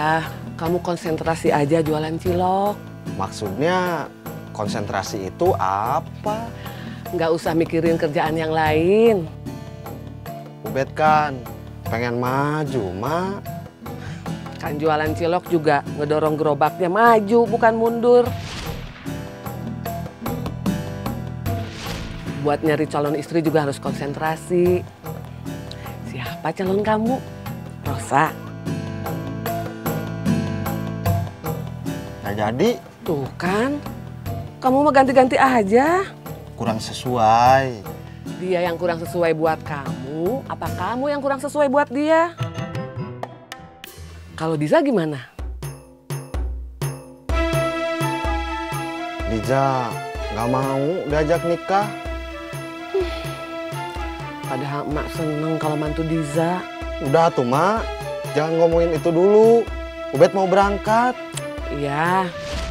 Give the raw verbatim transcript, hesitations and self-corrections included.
Udah, kamu konsentrasi aja jualan cilok. Maksudnya konsentrasi itu apa? Nggak usah mikirin kerjaan yang lain. Ubed kan pengen maju, Mak. Kan jualan cilok juga ngedorong gerobaknya maju, bukan mundur. Buat nyari calon istri juga harus konsentrasi. Siapa calon kamu? Rosa. Nggak jadi. Tuh kan, kamu mah ganti-ganti aja. Kurang sesuai. Dia yang kurang sesuai buat kamu, apa kamu yang kurang sesuai buat dia? Kalau Diza gimana? Diza nggak mau diajak nikah. Padahal emak seneng kalau mantu Diza. Udah tuh, Mak. Jangan ngomongin itu dulu. Ubed mau berangkat. Iya,